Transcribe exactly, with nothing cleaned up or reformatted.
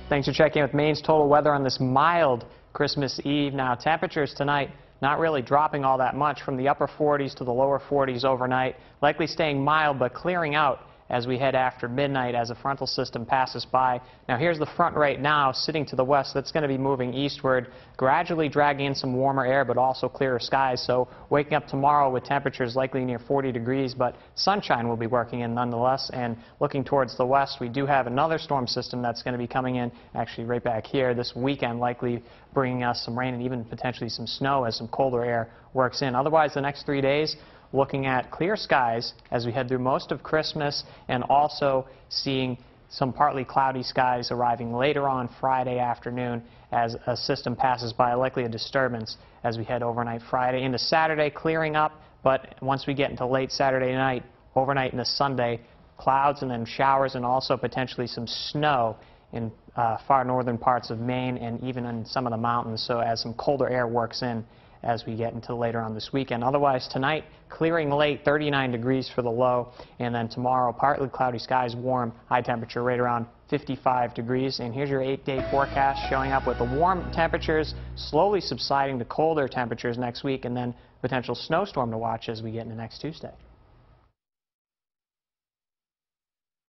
Thanks for checking in with Maine's total weather on this mild Christmas Eve. Now, temperatures tonight not really dropping all that much from the upper forties to the lower forties overnight. Likely staying mild but clearing out as we head after midnight as a frontal system passes by. Now, here's the front right now sitting to the west. That's going to be moving eastward, gradually dragging in some warmer air but also clearer skies. So waking up tomorrow with temperatures likely near forty degrees, but sunshine will be working in nonetheless. And looking towards the west, we do have another storm system that's going to be coming in actually right back here this weekend, likely bringing us some rain and even potentially some snow as some colder air works in. Otherwise, the next three days, looking at clear skies as we head through most of Christmas, and also seeing some partly cloudy skies arriving later on Friday afternoon as a system passes by, likely a disturbance as we head overnight Friday into Saturday, clearing up, but once we get into late Saturday night, overnight into Sunday, clouds and then showers and also potentially some snow in uh, far northern parts of Maine and even in some of the mountains, so as some colder air works in as we get into later on this weekend. Otherwise, tonight, clearing late, thirty-nine degrees for the low, and then tomorrow, partly cloudy skies, warm, high temperature right around fifty-five degrees. And here's your eight-day forecast showing up with the warm temperatures slowly subsiding to colder temperatures next week, and then potential snowstorm to watch as we get into next Tuesday.